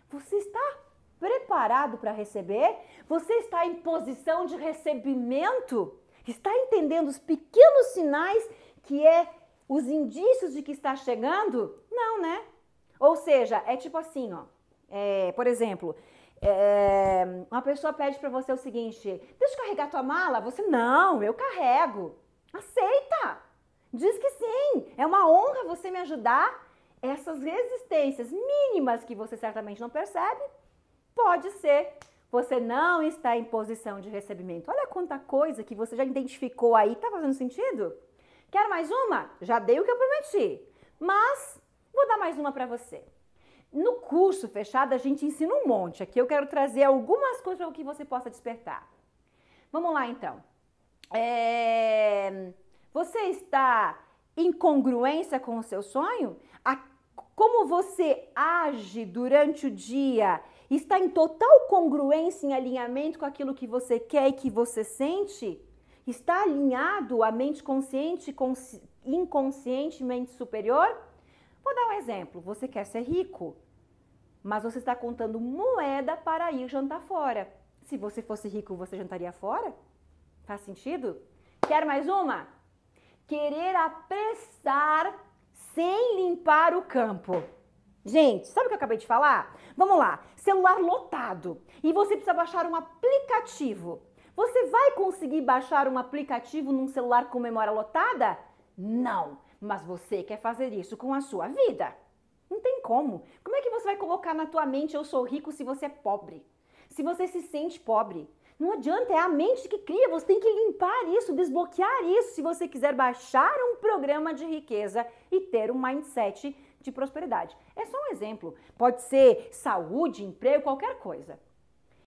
Você está preparado para receber? Você está em posição de recebimento? Está entendendo os pequenos sinais que é os indícios de que está chegando? Não, né? Ou seja, é tipo assim, ó. Por exemplo, uma pessoa pede para você o seguinte: deixa eu carregar tua mala? Você, não, eu carrego. Aceita! Diz que sim, é uma honra você me ajudar. Essas resistências mínimas que você certamente não percebe, pode ser você não está em posição de recebimento. Olha quanta coisa que você já identificou aí. Tá fazendo sentido? Quer mais uma? Já dei o que eu prometi, mas vou dar mais uma para você. No curso fechado a gente ensina um monte. Aqui eu quero trazer algumas coisas para que você possa despertar. Vamos lá então. Você está em congruência com o seu sonho? Como você age durante o dia está em total congruência, em alinhamento com aquilo que você quer e que você sente? Está alinhado a mente consciente com inconsciente, mente superior? Vou dar um exemplo. Você quer ser rico, mas você está contando moeda para ir jantar fora. Se você fosse rico, você jantaria fora? Faz sentido? Quer mais uma? Querer apressar sem limpar o campo. Gente, sabe o que eu acabei de falar? Vamos lá, celular lotado e você precisa baixar um aplicativo. Você vai conseguir baixar um aplicativo num celular com memória lotada? Não, mas você quer fazer isso com a sua vida. Não tem como. Como é que você vai colocar na tua mente eu sou rico se você é pobre? Se você se sente pobre? Não adianta, é a mente que cria, você tem que limpar isso, desbloquear isso se você quiser baixar um programa de riqueza e ter um mindset de prosperidade. É só um exemplo, pode ser saúde, emprego, qualquer coisa.